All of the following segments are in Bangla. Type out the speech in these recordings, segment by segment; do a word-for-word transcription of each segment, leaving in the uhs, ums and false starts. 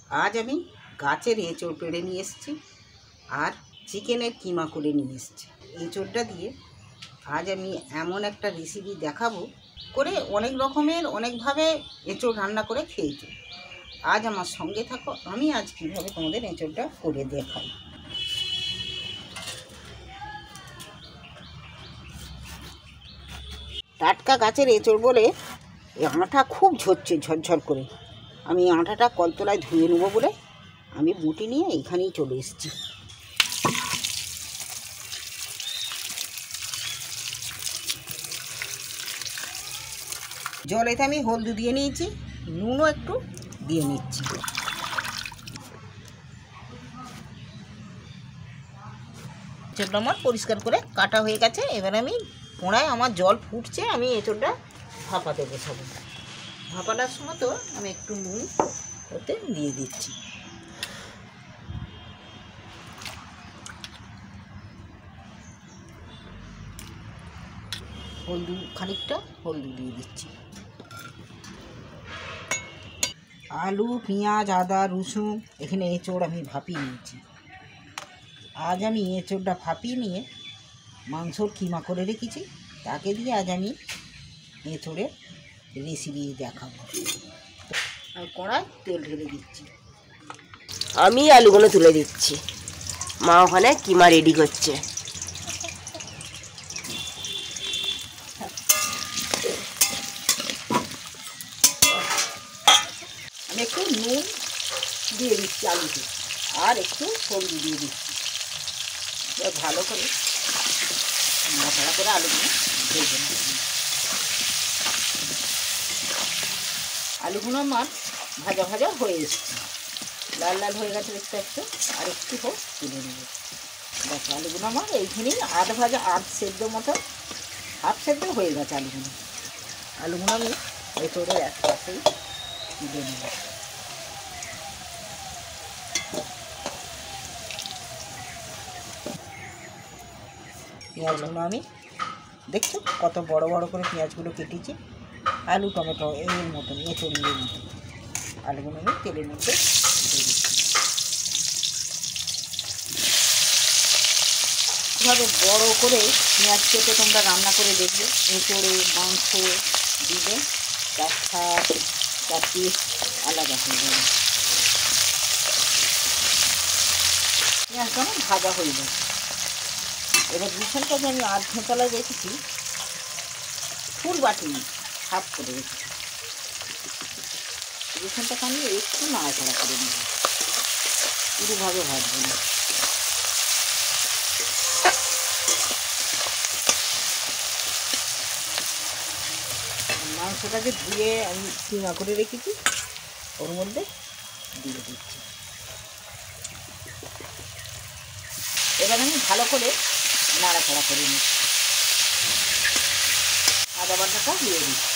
আজ আমি গাছের এঁচোড় পেড়ে নিয়ে এসেছি আর চিকেনের কিমা করে নিয়ে এসেছি। এঁচোড়টা দিয়ে আজ আমি এমন একটা রেসিপি দেখাবো, করে অনেক রকমের অনেকভাবে এঁচোড় রান্না করে খেয়েছি। আজ আমার সঙ্গে থাকো, আমি আজ কীভাবে তোমাদের এঁচোড়টা করে দেখাই। টাটকা গাছের এঁচোড় বলে এই আঁটা খুব ঝরছে ঝরঝর করে। আমি আঁটাটা কলতলায় ধুয়ে নেবো বলে আমি বুটি নিয়ে এইখানেই চলে এসেছি। জলেতে আমি হলদি দিয়ে নিয়েছি, নুনও একটু দিয়ে নিচ্ছি। এঁচোড়টা আমার পরিষ্কার করে কাটা হয়ে গেছে। এবার আমি পোড়ায় আমার জল ফুটছে, আমি এঁচোড়টা ভাপাতে বসাবো। ভাপানোর সময় তো আমি একটু নুন ওতে দিয়ে দিচ্ছি। হলদি খানিকটা হলদি দিয়ে দিচ্ছি। আলু, পেঁয়াজ, আদা, রসুন এখানে এঁচোড় আমি ভাপিয়ে নিয়েছি। আজ আমি এঁচোড়টা ভাপিয়ে নিয়ে মাংসর কিমা করে রেখেছি, তাকে দিয়ে আজ আমি এঁচোড়ের রেসিপি দেখাবো। আমি কড়ায় তেল ঢেলে দিচ্ছি। আমি আলুগুলো তুলে দিচ্ছি, মা ওখানে কিমা রেডি করছে। আমি একটু নুন দিয়ে দিচ্ছি আলুতে, আর একটু সবজি দিয়ে দিচ্ছি। এবার ভালো করে নাড়াচাড়া করে আলুগুলো ভেজে নিচ্ছি। আলুগুলো আমার ভাজা ভাজা হয়ে এসছে, লাল লাল হয়ে গেছে দেখতে একটু, আর একটু হোক তুলে নেব। দেখো আলুগুলো আমার এইখানেই আধ ভাজা আধ সেদ্ধ মতো হাফ সেদ্ধ হয়ে গেছে আলুগুলো। আলুগুলো আমি এঁচোড়ের এক পাশেই তুলে নেব। পেঁয়াজগুলো আমি দেখছো কত বড় বড় করে পেঁয়াজগুলো কেটেছি, আলু টমেটো এর মতন এঁচোড়ের মতন। আলুগুলো আমি তেলের মধ্যে দিয়ে দিচ্ছি। এভাবে বড় করে পেঁয়াজ কেটে তোমরা রান্না করে দেখবে, এঁচোড়ে মাংস দিলে তার স্বাদ তার টেস্ট আলাদা হয়ে যাবে। পেঁয়াজটা আমার ভাজা হয়ে যাবে। এবার রসুনটা যে আমি আধ ঘন্টায় রেখেছি, ফুল বাটি হাফ করে রেখেছি। রসুনটাকে আমি একটু নাড়াচাড়া করে নেব, পুরোভাবে ভাজবো না। মাংসটাকে ধুয়ে আমি কিমা করে রেখেছি, ওর মধ্যে দিয়ে দিচ্ছি। এবার আমি ভালো করে নাড়াচাড়া করে নিচ্ছি। আদা বাটাটা দিয়ে দিচ্ছি।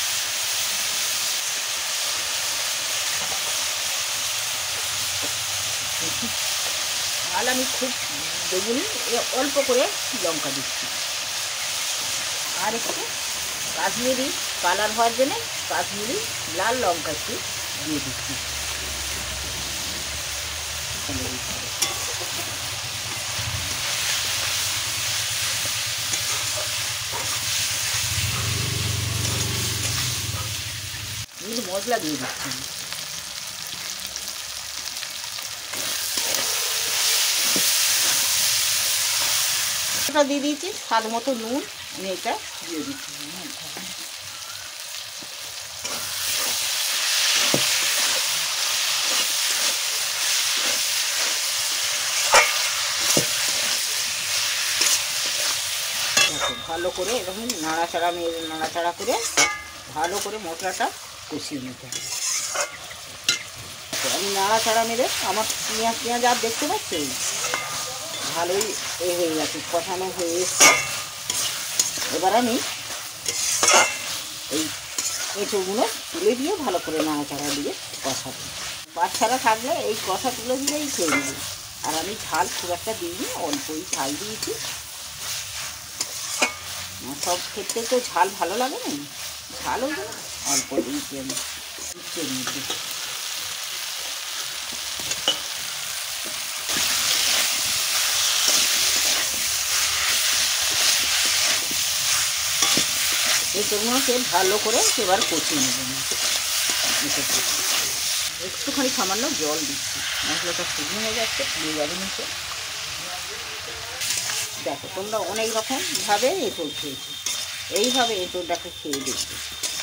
ঝাল আমি খুব দেবুনি, অল্প করে লঙ্কা দিচ্ছি। আর একটু কাশ্মীরি কালার হওয়ার জন্য কাশ্মীরি লাল লঙ্কা একটু দিয়ে দিচ্ছি। মিট মশলা দিয়ে দিচ্ছি। এটা দিয়ে দিয়েছি, স্বাদ মতো নুন আমি এটা দিয়ে দিচ্ছি। ভালো করে এরকম নাড়াচাড়া মেরে নাড়াচাড়া করে ভালো করে মশলাটা কষিয়ে নিতে হবে। আমি নাড়াচাড়া মেরে আমার পেঁয়াজ পেঁয়াজ আর দেখতে পাচ্ছি ভালোই এ হয়ে গেছে, কষানো হয়ে এসছে। এবার আমি এই এঁচোড়গুলো তুলে দিয়ে ভালো করে নাড়াচাড়া দিয়ে কষাবো। বাচ্চারা থাকলে এই কষা তুলে দিলেই খেয়ে নেবে। আর আমি ঝাল খুব একটা দিইনি, অল্পই ঝাল দিয়েছি। সব ক্ষেত্রে তো ঝাল ভালো লাগে না, ঝাল ওই জন্য অল্প দিয়েছি আমি। এঁচড়গুলোকে ভালো করে এবার কষিয়ে নেব। একটুখানি সামান্য জল দিচ্ছি, মশলাটা শুকনো হয়ে যাচ্ছে, পুড়ে যাবে নিচে। দেখো তোমরা অনেক রকমভাবে এঁচড় খেয়েছো, এইভাবে এঁচড়টাকে খেয়ে দেখবে।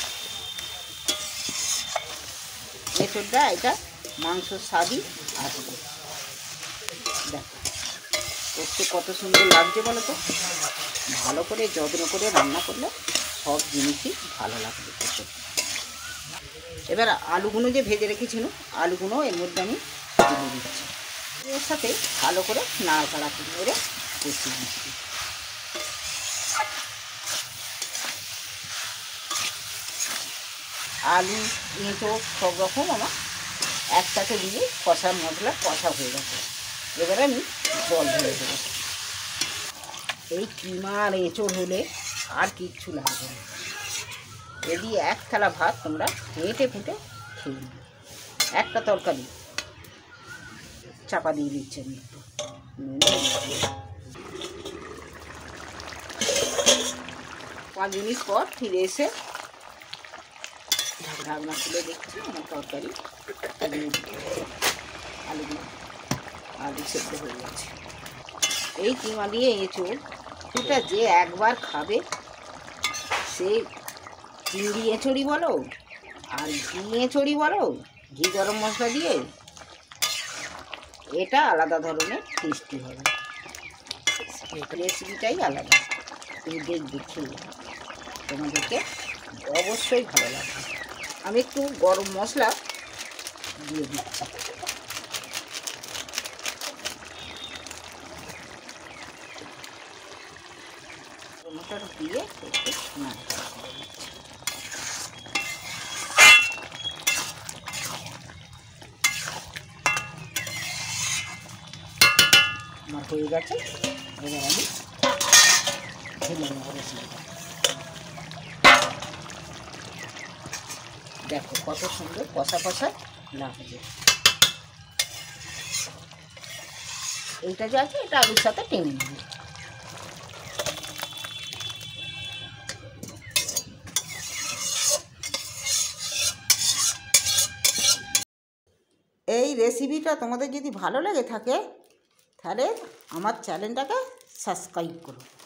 এঁচড়টা এটা মাংসর স্বাদই আসবে। দেখো করতে কত সুন্দর লাগছে বলো তো। ভালো করে যত্ন করে রান্না করলে সব জিনিসই ভালো লাগবে খেতে। এবার আলুগুলো যে ভেজে রেখেছিল, আলুগুলো এর মধ্যে আমি তুলে দিচ্ছি। এর সাথে ভালো করে নাড়াচাড়া করে কষিয়ে দিচ্ছি। আলু এঁচড় সব রকম আমার একসাথে দিয়ে কষা মশলা কষা হয়ে গেছে। এবারে আমি জল ঢেলে দেবো। এই কিমা আর এঁচড় হলে আর কিচ্ছু লাগবে না। এ দিয়ে এক থালা ভাত তোমরা হেঁটে ফুটে খেয়ে নেবে। একটা তরকারি চাপা দিয়ে দিচ্ছি আমি একটু। পাঁচ মিনিট পর ফিরে এসে ঢাকনা খুলে দেখছি আমার তরকারি আলুগুলো আলু সেদ্ধ হয়ে গেছে। এই কিমা দিয়ে এঁচড় এটা যে একবার খাবে, সে চিংড়ি এঁচড়ই বলো আর ঘি এঁচড়ই বলো, ঘি গরম মশলা দিয়ে, এটা আলাদা ধরনের টেস্টি হবে। রেসিপিটাই আলাদা। তুমি দেখবে খেয়ে তোমাদেরকে অবশ্যই ভালো লাগবে। আমি একটু গরম মশলা দিয়ে দিচ্ছি। মশলাটা দিয়ে একটু নাড়াচাড়া করে দিচ্ছি। আমার হয়ে গেছে। এবার আমি ঢেলে নেব রেসিপিটা। দেখো কত সুন্দর কষা কষা লাগছে। এইটা যে আছে এটা আলুর সাথে টেনে নেব। এই রেসিপিটা তোমাদের যদি ভালো লেগে থাকে তাহলে আমার চ্যানেলটাকে সাবস্ক্রাইব করো।